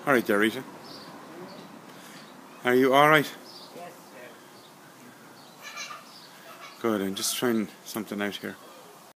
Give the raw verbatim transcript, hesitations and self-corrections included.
Alright there, Rita. Are you alright? Yes, sir. Good, I'm just trying something out here.